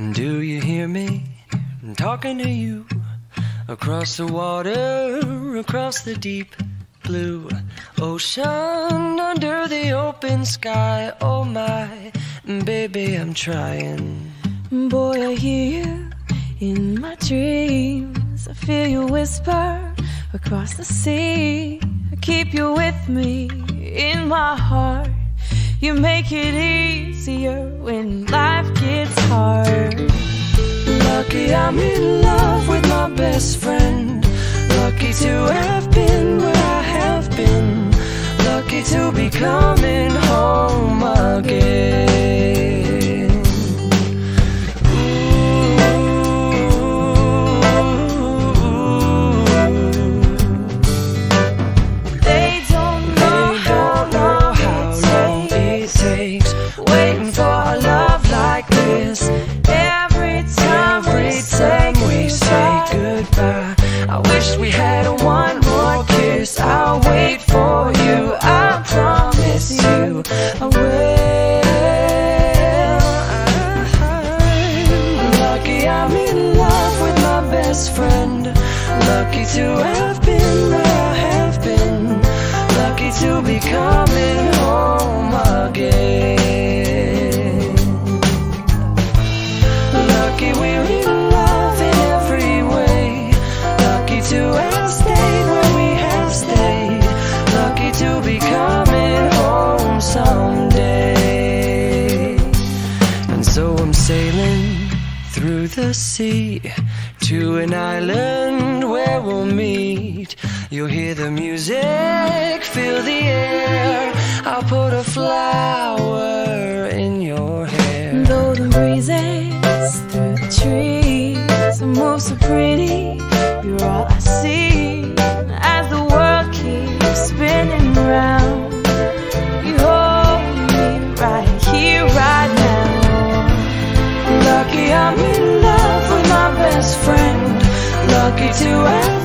Do you hear me? I'm talking to you. Across the water, across the deep blue ocean, under the open sky. Oh my, baby, I'm trying. Boy, I hear you in my dreams. I feel you whisper across the sea. I keep you with me in my heart. You make it easier when life gets hard. Lucky I'm in love with my best friend. Lucky to have been where I have been. Lucky to be coming home again. They don't know how long it takes waiting for a love like this. Every time we say goodbye, I wish we had one more kiss. I'll wait for you, I promise you I will. Lucky I'm in love with my best friend. Lucky to have been where I have been. Lucky to be coming home again. Lucky we're in love in every way. Lucky to have stayed where we have stayed. Lucky to be coming home someday. And so I'm sailing through the sea to an island where we'll meet. You'll hear the music, feel the air. I'll put a flower in your hair. Though the breezes through the trees move so pretty, you're all I see. As the world keeps spinning round, you hold me right here, right now. Lucky I'm in love with my best friend. Lucky to have